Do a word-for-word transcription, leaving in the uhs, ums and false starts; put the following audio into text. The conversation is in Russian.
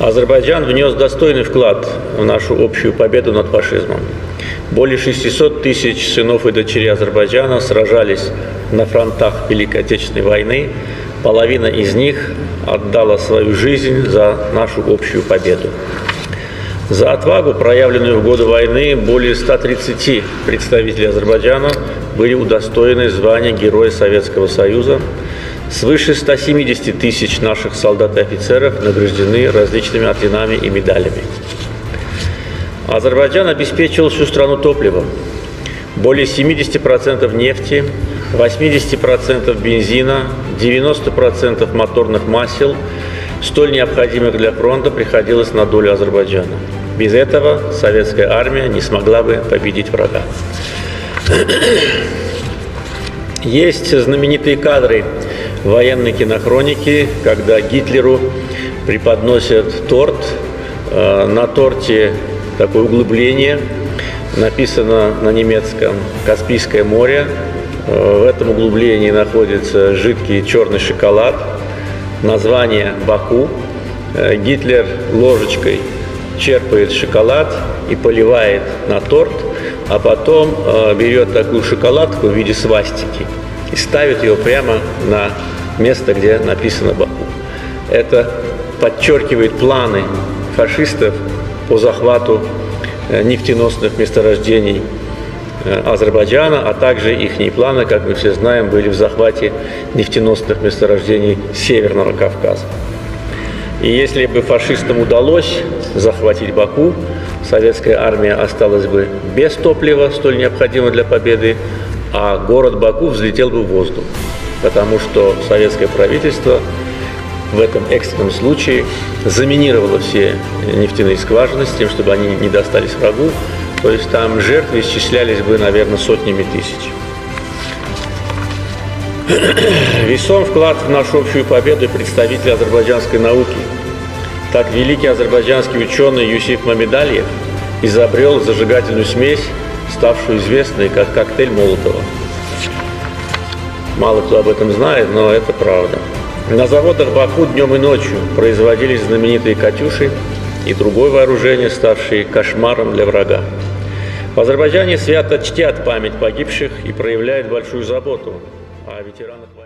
Азербайджан внес достойный вклад в нашу общую победу над фашизмом. Более шестисот тысяч сынов и дочерей Азербайджана сражались на фронтах Великой Отечественной войны. Половина из них отдала свою жизнь за нашу общую победу. За отвагу, проявленную в годы войны, более ста тридцати представителей Азербайджана были удостоены звания Героя Советского Союза. Свыше ста семидесяти тысяч наших солдат и офицеров награждены различными орденами и медалями. Азербайджан обеспечил всю страну топливом. Более семидесяти процентов нефти, восьмидесяти процентов бензина, девяноста процентов моторных масел, столь необходимых для фронта, приходилось на долю Азербайджана. Без этого советская армия не смогла бы победить врага. Есть знаменитые кадры военной кинохроники, когда Гитлеру преподносят торт. На торте такое углубление, написано на немецком «Каспийское море». В этом углублении находится жидкий черный шоколад, название «Баку». Гитлер ложечкой черпает шоколад и поливает на торт, а потом берет такую шоколадку в виде свастики и ставит ее прямо на место, где написано «Баку». Это подчеркивает планы фашистов по захвату нефтеносных месторождений Азербайджана, а также их планы, как мы все знаем, были в захвате нефтеносных месторождений Северного Кавказа. И если бы фашистам удалось захватить Баку, советская армия осталась бы без топлива, столь необходимого для победы, а город Баку взлетел бы в воздух, потому что советское правительство в этом экстренном случае заминировало все нефтяные скважины с тем, чтобы они не достались врагу. То есть там жертвы исчислялись бы, наверное, сотнями тысяч. Весом вклад в нашу общую победу представители азербайджанской науки. Так великий азербайджанский ученый Юсиф Мамедалиев изобрел зажигательную смесь, ставшую известной как коктейль Молотова. Мало кто об этом знает, но это правда. На заводах Баку днем и ночью производились знаменитые «Катюши» и другое вооружение, ставшее кошмаром для врага. В Азербайджане свято чтят память погибших и проявляют большую заботу о ветеранах войны.